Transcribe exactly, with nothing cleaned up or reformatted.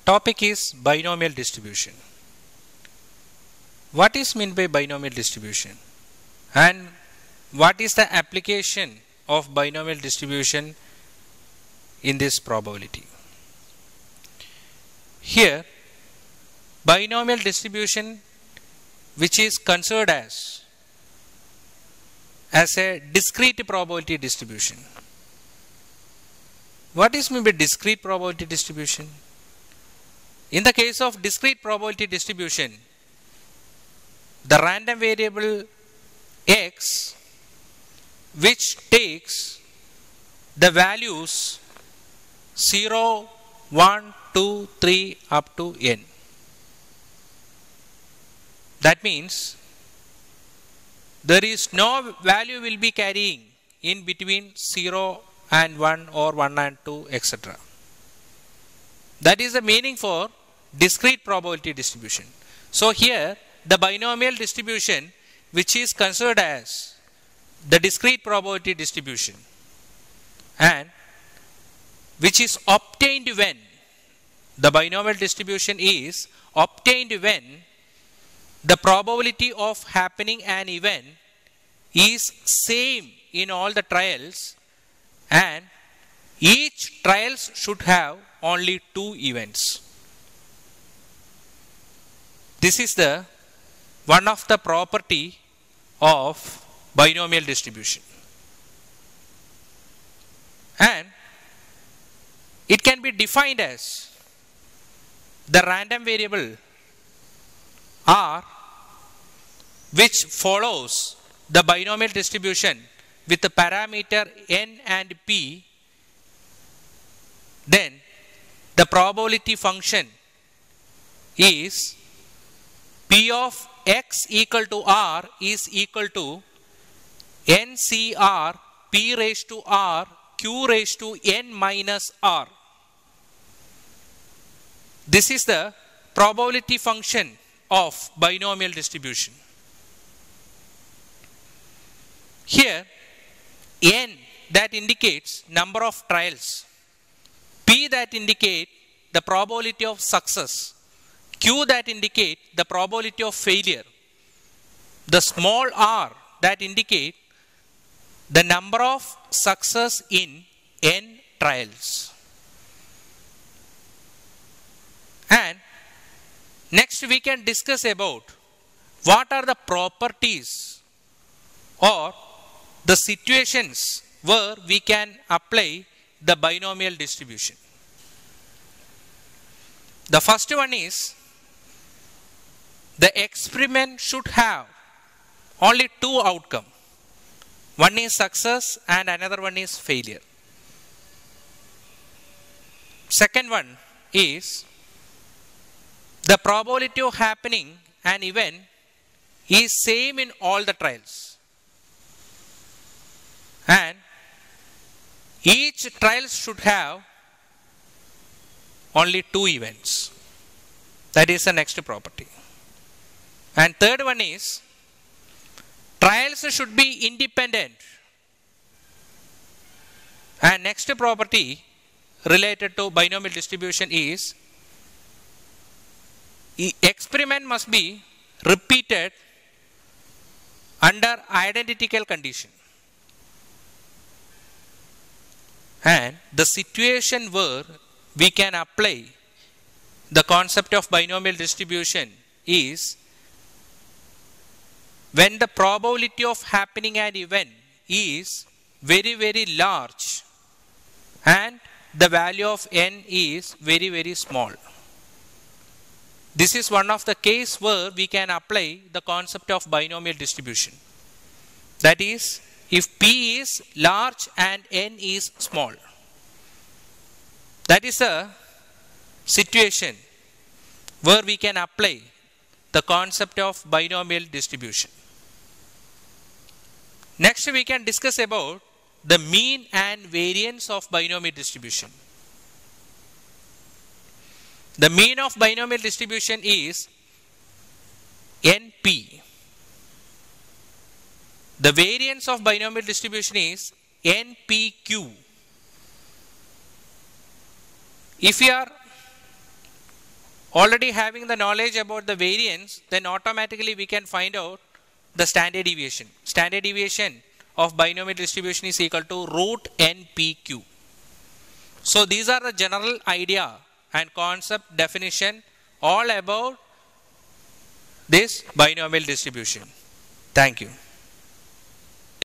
topic is binomial distribution. What is meant by binomial distribution and what is the application of binomial distribution in this probability? Here, binomial distribution, which is considered as as a discrete probability distribution. What is meant by discrete probability distribution? In the case of discrete probability distribution, the random variable x, which takes the values zero, one, two, three up to n. That means there is no value will be carrying in between zero and one or one and two, et cetera. That is the meaning for discrete probability distribution. So here the binomial distribution, which is considered as the discrete probability distribution and which is obtained when the binomial distribution is obtained when the probability of happening an event is same in all the trials and each trials should have only two events. This is the one of the property of binomial distribution. And it can be defined as the random variable R, which follows the binomial distribution with the parameter n and p. Then the probability function is p of x equal to r is equal to n C r p raised to r q raised to n minus r. This is the probability function of binomial distribution. Here n that indicates number of trials, p that indicate the probability of success, q that indicate the probability of failure, the small r that indicate the number of success in n trials. And next we can discuss about what are the properties or the situations where we can apply the binomial distribution. The first one is the experiment should have only two outcomes. One is success and another one is failure. Second one is the probability of happening an event is same in all the trials. And each trial should have only two events. That is the next property. And third one is trials should be independent. And next property related to binomial distribution is experiment must be repeated under identical condition. And the situation where we can apply the concept of binomial distribution is when the probability of happening an event is very very large and the value of n is very very small. This is one of the case where we can apply the concept of binomial distribution. That is, if p is large and n is small. That is a situation where we can apply the concept of binomial distribution. Next we can discuss about the mean and variance of binomial distribution. The mean of binomial distribution is N P. The variance of binomial distribution is N P Q. If we are already having the knowledge about the variance, then automatically we can find out the standard deviation. Standard deviation of binomial distribution is equal to root N P Q. So these are the general idea and concept definition all about this binomial distribution. Thank you.